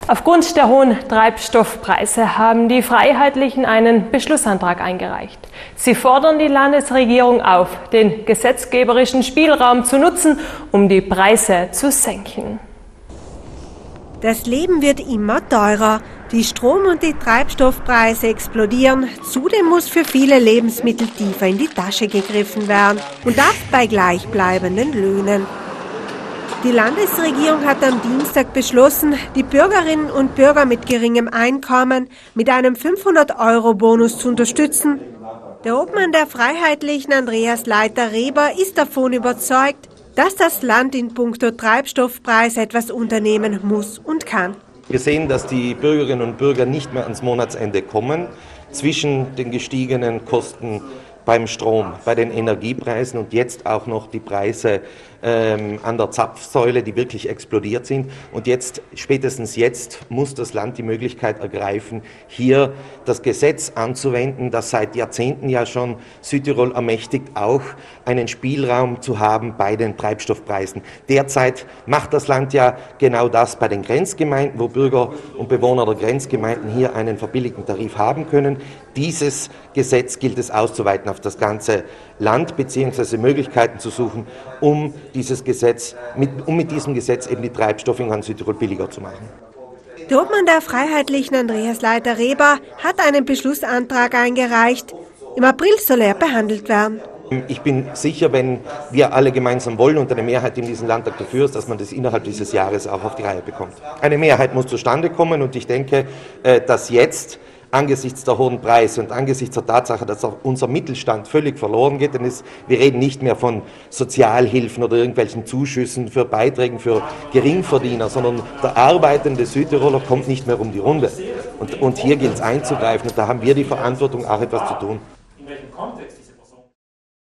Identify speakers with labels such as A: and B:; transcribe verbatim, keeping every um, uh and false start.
A: Aufgrund der hohen Treibstoffpreise haben die Freiheitlichen einen Beschlussantrag eingereicht. Sie fordern die Landesregierung auf, den gesetzgeberischen Spielraum zu nutzen, um die Preise zu senken.
B: Das Leben wird immer teurer. Die Strom- und die Treibstoffpreise explodieren. Zudem muss für viele Lebensmittel tiefer in die Tasche gegriffen werden. Und das bei gleichbleibenden Löhnen. Die Landesregierung hat am Dienstag beschlossen, die Bürgerinnen und Bürger mit geringem Einkommen mit einem fünfhundert Euro Bonus zu unterstützen. Der Obmann der Freiheitlichen, Andreas Leiter-Reber, ist davon überzeugt, dass das Land in puncto Treibstoffpreis etwas unternehmen muss und kann.
C: Wir sehen, dass die Bürgerinnen und Bürger nicht mehr ans Monatsende kommen, zwischen den gestiegenen Kosten beim Strom, bei den Energiepreisen und jetzt auch noch die Preise ähm, an der Zapfsäule, die wirklich explodiert sind. Und jetzt, spätestens jetzt, muss das Land die Möglichkeit ergreifen, hier das Gesetz anzuwenden, das seit Jahrzehnten ja schon Südtirol ermächtigt, auch einen Spielraum zu haben bei den Treibstoffpreisen. Derzeit macht das Land ja genau das bei den Grenzgemeinden, wo Bürger und Bewohner der Grenzgemeinden hier einen verbilligten Tarif haben können. Dieses Gesetz gilt es auszuweiten auf das ganze Land, beziehungsweise Möglichkeiten zu suchen, um dieses Gesetz, mit, um mit diesem Gesetz eben die Treibstoffe in ganz Südtirol billiger zu machen.
B: Der Obmann der Freiheitlichen, Andreas Leiter-Reber, hat einen Beschlussantrag eingereicht. Im April soll er behandelt werden.
C: Ich bin sicher, wenn wir alle gemeinsam wollen und eine Mehrheit in diesem Landtag dafür ist, dass man das innerhalb dieses Jahres auch auf die Reihe bekommt. Eine Mehrheit muss zustande kommen und ich denke, dass jetzt angesichts der hohen Preise und angesichts der Tatsache, dass auch unser Mittelstand völlig verloren geht, denn es, wir reden nicht mehr von Sozialhilfen oder irgendwelchen Zuschüssen für Beiträgen für Geringverdiener, sondern der arbeitende Südtiroler kommt nicht mehr um die Runde. Und, und hier gilt es einzugreifen und da haben wir die Verantwortung, auch etwas zu tun.
D: In welchem Kontext?